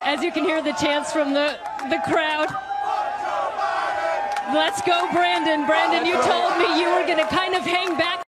as you can hear the chants from the crowd. Let's go, Brandon. Brandon, you told me you were going to kind of hang back